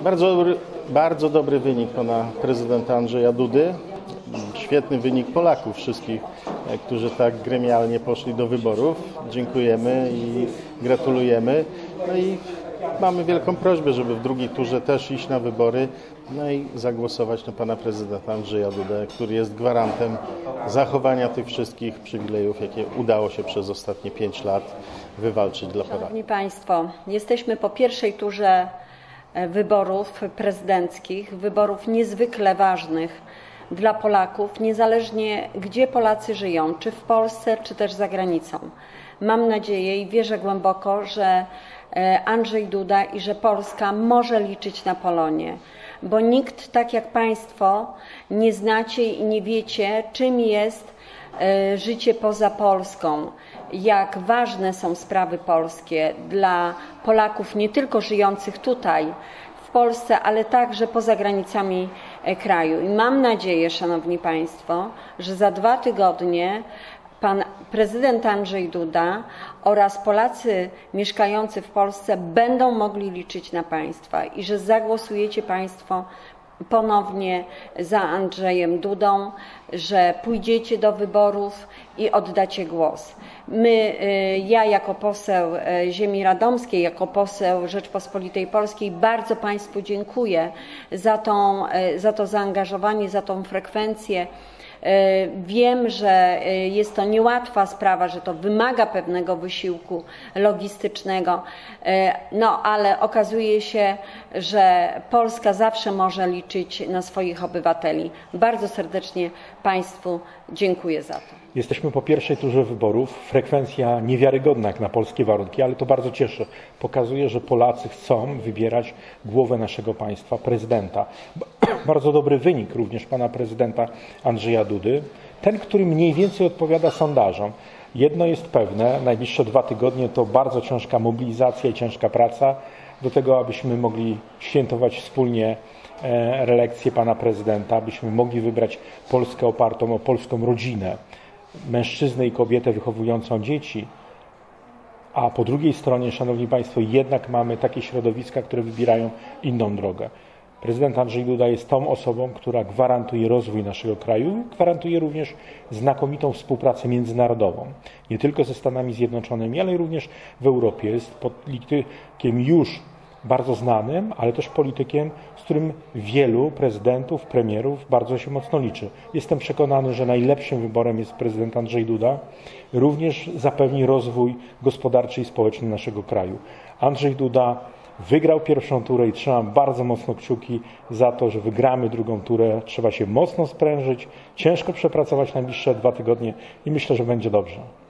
Bardzo dobry wynik pana prezydenta Andrzeja Dudy. Świetny wynik Polaków wszystkich, którzy tak gremialnie poszli do wyborów. Dziękujemy i gratulujemy. No i mamy wielką prośbę, żeby w drugiej turze też iść na wybory, no i zagłosować na pana prezydenta Andrzeja Dudę, który jest gwarantem zachowania tych wszystkich przywilejów, jakie udało się przez ostatnie 5 lat wywalczyć dla Polaków. Szanowni Państwo, jesteśmy po pierwszej turze wyborów prezydenckich, wyborów niezwykle ważnych dla Polaków, niezależnie gdzie Polacy żyją, czy w Polsce, czy też za granicą. Mam nadzieję i wierzę głęboko, że Andrzej Duda i że Polska może liczyć na Polonię, bo nikt tak jak Państwo nie znacie i nie wiecie, czym jest życie poza Polską, jak ważne są sprawy polskie dla Polaków nie tylko żyjących tutaj w Polsce, ale także poza granicami kraju. I mam nadzieję, Szanowni Państwo, że za 2 tygodnie pan prezydent Andrzej Duda oraz Polacy mieszkający w Polsce będą mogli liczyć na Państwa i że zagłosujecie Państwo ponownie za Andrzejem Dudą, że pójdziecie do wyborów i oddacie głos. Ja jako poseł ziemi radomskiej, jako poseł Rzeczpospolitej Polskiej bardzo Państwu dziękuję za to zaangażowanie, za tą frekwencję. Wiem, że jest to niełatwa sprawa, że to wymaga pewnego wysiłku logistycznego, no ale okazuje się, że Polska zawsze może liczyć na swoich obywateli. Bardzo serdecznie Państwu dziękuję za to. Jesteśmy po pierwszej turze wyborów. Frekwencja niewiarygodna jak na polskie warunki, ale to bardzo cieszy. Pokazuje, że Polacy chcą wybierać głowę naszego państwa, prezydenta. Bardzo dobry wynik również pana prezydenta Andrzeja Dudy. Ten, który mniej więcej odpowiada sondażom. Jedno jest pewne, najbliższe 2 tygodnie to bardzo ciężka mobilizacja i ciężka praca do tego, abyśmy mogli świętować wspólnie reelekcję pana prezydenta, abyśmy mogli wybrać Polskę opartą o polską rodzinę, mężczyznę i kobietę wychowującą dzieci, a po drugiej stronie, Szanowni Państwo, jednak mamy takie środowiska, które wybierają inną drogę. Prezydent Andrzej Duda jest tą osobą, która gwarantuje rozwój naszego kraju, gwarantuje również znakomitą współpracę międzynarodową, nie tylko ze Stanami Zjednoczonymi, ale również w Europie. Jest politykiem już bardzo znanym, ale też politykiem, z którym wielu prezydentów, premierów bardzo się mocno liczy. Jestem przekonany, że najlepszym wyborem jest prezydent Andrzej Duda. Również zapewni rozwój gospodarczy i społeczny naszego kraju. Andrzej Duda wygrał pierwszą turę i trzymam bardzo mocno kciuki za to, że wygramy drugą turę. Trzeba się mocno sprężyć, ciężko przepracować najbliższe 2 tygodnie i myślę, że będzie dobrze.